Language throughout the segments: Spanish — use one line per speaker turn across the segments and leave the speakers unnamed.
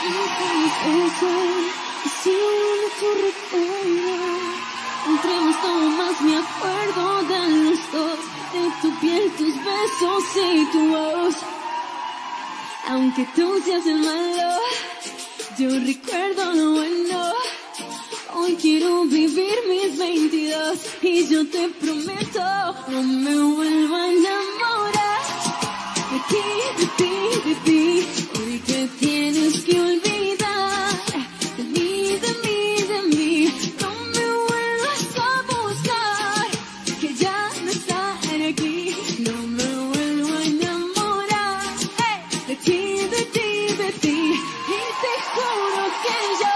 Sigo tu recuerdo. Entre más tomo más me acuerdo de los dos, de tu piel, tus besos y tu voz. Aunque tú seas el malo, yo recuerdo lo bueno. Hoy quiero vivir mis 22 y yo te prometo no me vuelvo a enamorar de ti, de ti, de ti. Hoy te tienes que olvidar de mí, de mí, de mí. No me vuelvas a buscar, que ya no estaré aquí. No me vuelvo a enamorar de ti, de ti, de ti. Y te juro que yo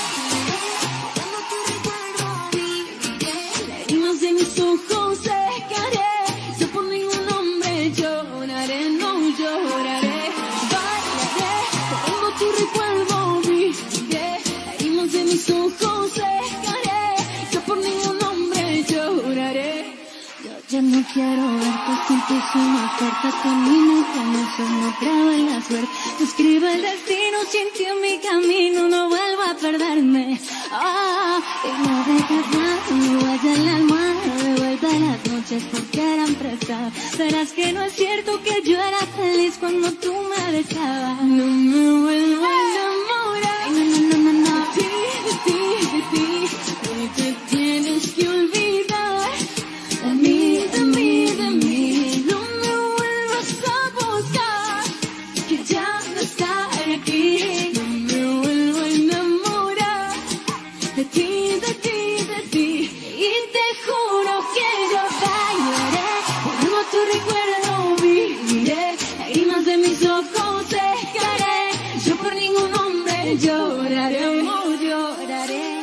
de mis ojos secaré, yo por ningún hombre lloraré, no lloraré, bailaré, tengo tu recuerdo, viviré, lágrimas de mis ojos secaré, yo por ningún hombre lloraré. Yo ya no quiero verte, siempre soy más fuerte, camino como soy, no creo en la suerte, tú escribe el destino, sin ti en mi camino, no vuelvo a perderme, y no dejas nada, ni huella en la almohada, de vuelta a las noches porque eran prestadas, verás que no es cierto que yo era feliz cuando tú me besabas, no me vuelvo a enamorar, no, no, no, no, no, de ti, de ti, hoy te tienes que olvidar, de mí, de mí, de mí, no me vuelvas a buscar, que ya no estaré aquí, no me vuelvo a enamorar, de ti, de ti, de ti, y te juro que yo bailaré, borro tu recuerdo, viviré, lágrimas de mis ojos secaré, yo por ningún hombre lloraré, no lloraré.